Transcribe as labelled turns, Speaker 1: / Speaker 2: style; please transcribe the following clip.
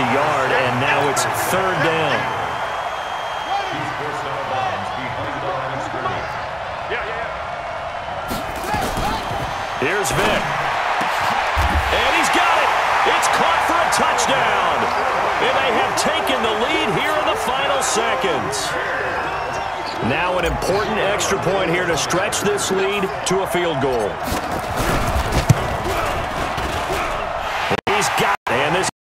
Speaker 1: a yard, and now it's third down. Here's Vic. And he's got it. It's caught for a touchdown. And they have taken the lead here in the final seconds. Now an important extra point here to stretch this lead to a field goal.